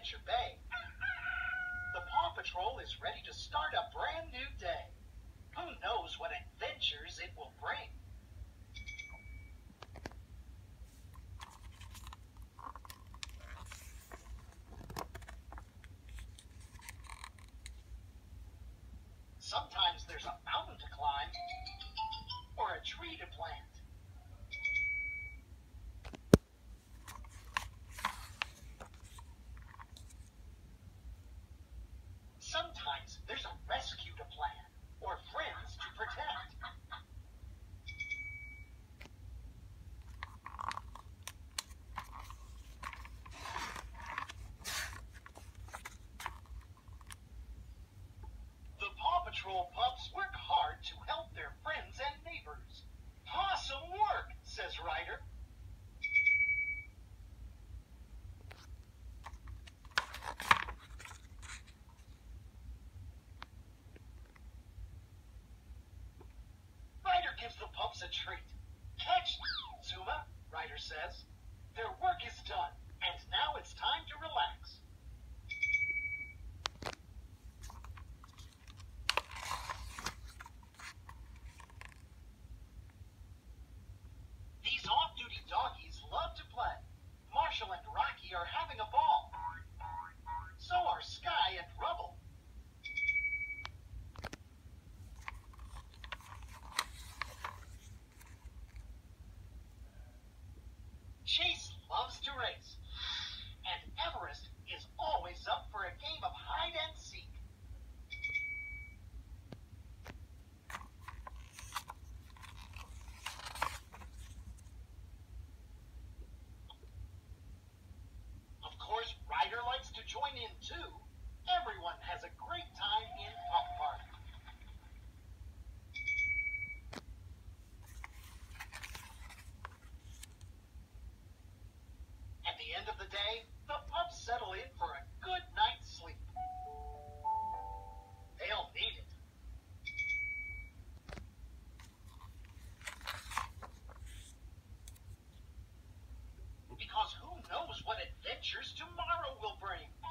Adventure Bay. The Paw Patrol is ready to start a brand new day. Who knows what adventures it will bring? Sometimes there's a mountain to climb or a tree to plant. Sometimes there's a rescue to plan or friends to protect. The Paw Patrol pups work hard to help their friends and neighbors. Awesome work, says Ryder. Ryder gives the pups a treat. Catch, Zuma, Ryder says. Their work is done, and now it's time to relax. These off-duty doggies love to play. Marshall and Rocky are having a ball. So are Sky and Rubble. Chase loves to race, and Everest is always up for a game of hide and seek. Of course, Ryder likes to join in too. Everyone has a great time in Pup Park. At the end of the day, the pups settle in for a good night's sleep. They'll need it. Because who knows what adventures tomorrow will bring?